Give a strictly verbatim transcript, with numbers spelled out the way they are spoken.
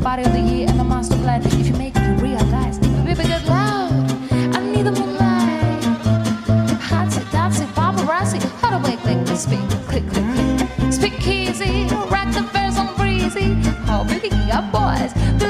body of the year and the master plan. If you make it, you realize. Baby, get loud. I need the moonlight. Hotsy, dotsy, paparazzi. How to wake, click, speak, click, click, click. Speak easy, rock the verse on breezy. Oh, baby, got boys.